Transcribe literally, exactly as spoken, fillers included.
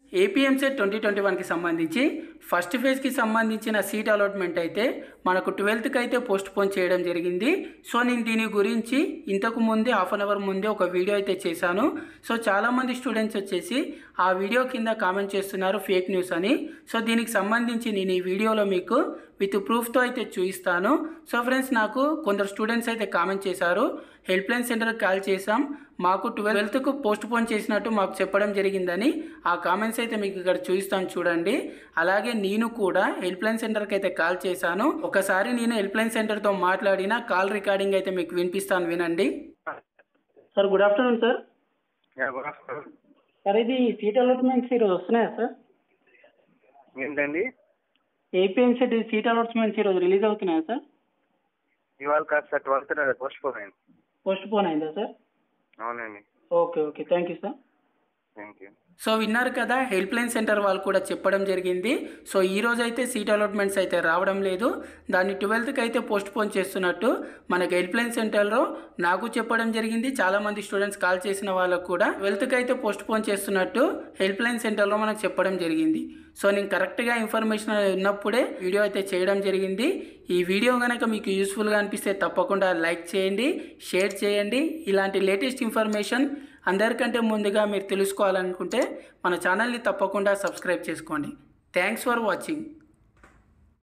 AP EAMCET twenty twenty వన్కి సంబంధించి first ఫేజ్కి సంబంధించిన సీట్ అలాట్మెంట్ అయితే మనకు ట్వెల్త్కి అయితే పోస్ట్ పోన్ చేయడం జరిగింది. సో నేను దీని గురించి ఇంతకు ముందే హాఫ్ అన్ అవర్ ముందే ఒక వీడియో అయితే చేశాను. సో చాలామంది స్టూడెంట్స్ వచ్చేసి ఆ వీడియో కింద కామెంట్ చేస్తున్నారు ఫేక్ న్యూస్ అని. సో దీనికి సంబంధించి నేను ఈ వీడియోలో మీకు విత్ ప్రూఫ్తో అయితే చూపిస్తాను. సో ఫ్రెండ్స్, నాకు కొందరు స్టూడెంట్స్ అయితే కామెంట్ చేశారు, హెల్ప్ లైన్ సెంటర్కి కాల్ చేసాం, మాకు ట్వెల్త్కు పోస్ట్ పోన్ చేసినట్టు మాకు చెప్పడం జరిగిందని. ఆ కామెంట్స్ అయితే మీకు ఇక్కడ చూపిస్తాను చూడండి. అలాగే నేను కూడా హెల్ప్ లైన్ సెంటర్కి అయితే కాల్ చేశాను. ఒకసారి నేను హెల్ప్ లైన్ సెంటర్తో మాట్లాడిన కాల్ రికార్డింగ్ అయితే మీకు వినిపిస్తాను, వినండి. Sir good afternoon sir. Sir ఇది సీట్ అలాట్మెంట్స్ ఈరోజు వస్తున్నాయా సార్? ఏంటండి? ఏపీఎంసెట్ సీట్ అలాట్మెంట్స్ ఈరోజు రిలీజ్ అవుతున్నాయా సార్? ఇవాళ కాదు సార్, ట్వెల్త్ పోస్ట్ పోన్ అయింది. పోస్ట్ పోన్ అయిందా సార్? అవునండి. Okay okay, thank you sir. Thank you. So విన్నారు కదా, హెల్ప్ లైన్ సెంటర్ వాళ్ళు కూడా చెప్పడం జరిగింది. సో ఈ రోజు అయితే సీట్ అలాట్మెంట్స్ అయితే రావడం లేదు, దాన్ని ట్వెల్త్కి అయితే పోస్ట్ పోన్ చేస్తున్నట్టు మనకి హెల్ప్ లైన్ సెంటర్లో నాకు చెప్పడం జరిగింది. చాలామంది స్టూడెంట్స్ కాల్ చేసిన వాళ్ళకు కూడా ట్వెల్త్కి అయితే పోస్ట్ పోన్ చేస్తున్నట్టు హెల్ప్ లైన్ సెంటర్లో మనకు చెప్పడం జరిగింది. సో నేను కరెక్ట్గా ఇన్ఫర్మేషన్ ఉన్నప్పుడే వీడియో అయితే చేయడం జరిగింది. ఈ వీడియో కనుక మీకు యూస్ఫుల్గా అనిపిస్తే తప్పకుండా లైక్ చేయండి, షేర్ చేయండి. ఇలాంటి లేటెస్ట్ ఇన్ఫర్మేషన్ అందరికంటే ముందుగా మీరు తెలుసుకోవాలనుకుంటే మన ఛానల్ని తప్పకుండా సబ్స్క్రైబ్ చేసుకోండి. Thanks for watching.